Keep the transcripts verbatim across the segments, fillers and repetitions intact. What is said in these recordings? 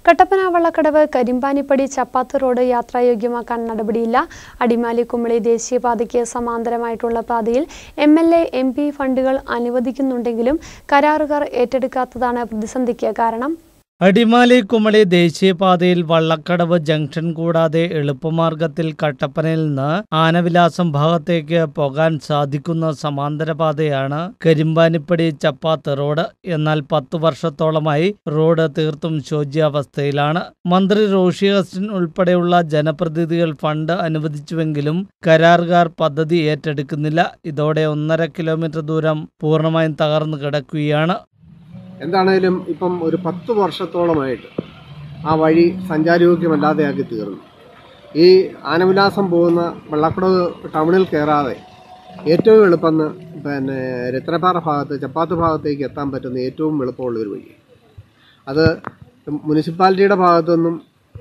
Kattappana Vallakkadavu Karimpanippadi Chappath road യാത്രായോഗ്യമാക്കാൻ നടപടിയില്ല. അടിമാലി കുമളി ദേശീയപാതയ്ക്ക് സമാന്തരമായിട്ടുള്ള പാതയിൽ M L A M P ഫണ്ടുകൾ അനുവദിക്കുന്നുണ്ടെങ്കിലും കരാറുകാർ ഏറ്റെടുക്കാത്തതാണ് പ്രതിസന്ധിക്ക് കാരണം. അടിമാലി കുമളി ദേശീയപാതയിൽ വള്ളക്കടവ് ജംഗ്ഷൻ കൂടാതെ എളുപ്പമാർഗത്തിൽ കട്ടപ്പനയിൽ നിന്ന് ആനവിലാസം ഭാഗത്തേക്ക് പോകാൻ സാധിക്കുന്ന സമാന്തര പാതയാണ് കരിമ്പാനിപ്പടി ചപ്പാത്ത് റോഡ്. എന്നാൽ പത്തു വർഷത്തോളമായി റോഡ് തീർത്തും ശോച്യാവസ്ഥയിലാണ്. മന്ത്രി റോഷി അഗസ്റ്റിൻ ഉൾപ്പെടെയുള്ള ജനപ്രതിനിധികൾ ഫണ്ട് അനുവദിച്ചുവെങ്കിലും കരാറുകാർ പദ്ധതി ഏറ്റെടുക്കുന്നില്ല. ഇതോടെ ഒന്നര കിലോമീറ്റർ ദൂരം പൂർണ്ണമായും തകർന്നു കിടക്കുകയാണ്. എന്താണേലും ഇപ്പം ഒരു പത്ത് വർഷത്തോളമായിട്ട് ആ വഴി സഞ്ചാരയോഗ്യമല്ലാതെയാക്കി തീർന്നു. ഈ ആനവിലാസം പോകുന്ന വള്ളക്കടവ് ടൗണിൽ കയറാതെ ഏറ്റവും എളുപ്പം പിന്നെ രത്നപ്പാറ ഭാഗത്ത് ചപ്പാത്ത് ഭാഗത്തേക്ക് എത്താൻ പറ്റുന്ന ഏറ്റവും എളുപ്പമുള്ള ഒരു വഴി. അത് മുനിസിപ്പാലിറ്റിയുടെ ഭാഗത്തുനിന്നും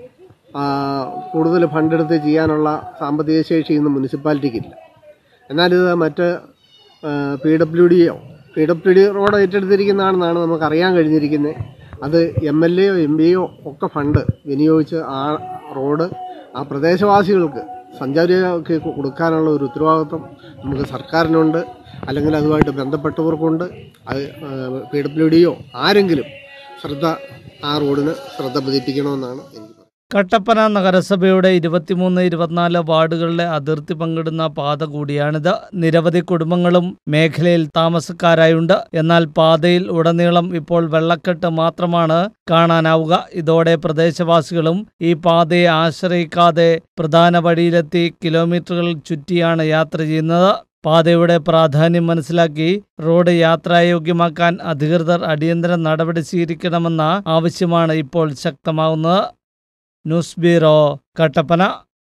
കൂടുതൽ ഫണ്ടെടുത്ത് ചെയ്യാനുള്ള സാമ്പത്തിക ശേഷിയൊന്നും മുനിസിപ്പാലിറ്റിക്കില്ല. എന്നാലിത് മറ്റ് പി ഡബ്ല്യു ഡിയോ പി ഡബ്ല്യു ഡി റോഡ് ഏറ്റെടുത്തിരിക്കുന്നതാണെന്നാണ് നമുക്കറിയാൻ കഴിഞ്ഞിരിക്കുന്നത്. അത് എം എൽ എയോ എം പിയോ ഒക്കെ ഫണ്ട് വിനിയോഗിച്ച് ആ റോഡ് ആ പ്രദേശവാസികൾക്ക് സഞ്ചാരികൾക്ക് കൊടുക്കാനുള്ള ഒരു ഉത്തരവാദിത്വം നമുക്ക് സർക്കാരിനുണ്ട്, അല്ലെങ്കിൽ അതുമായിട്ട് ബന്ധപ്പെട്ടവർക്കുണ്ട്. അത് പി ഡബ്ല്യു ഡിയോ ആരെങ്കിലും ശ്രദ്ധ ആ റോഡിന് ശ്രദ്ധ പതിപ്പിക്കണമെന്നാണ് എനിക്ക്. കട്ടപ്പന നഗരസഭയുടെ ഇരുപത്തിമൂന്ന് ഇരുപത്തിനാല് വാർഡുകളിലെ അതിർത്തി പങ്കിടുന്ന പാത കൂടിയാണിത്. നിരവധി കുടുംബങ്ങളും മേഖലയിൽ താമസക്കാരായുണ്ട്. എന്നാൽ പാതയിൽ ഉടനീളം ഇപ്പോൾ വെള്ളക്കെട്ട് മാത്രമാണ് കാണാനാവുക. ഇതോടെ പ്രദേശവാസികളും ഈ പാതയെ ആശ്രയിക്കാതെ പ്രധാന വഴിയിലെത്തി കിലോമീറ്ററുകൾ ചുറ്റിയാണ് യാത്ര ചെയ്യുന്നത്. പാതയുടെ പ്രാധാന്യം മനസ്സിലാക്കി റോഡ് യാത്രായോഗ്യമാക്കാൻ അധികൃതർ അടിയന്തര നടപടി സ്വീകരിക്കണമെന്ന ആവശ്യമാണ് ഇപ്പോൾ ശക്തമാവുന്നത്. News bureau, Kattappana.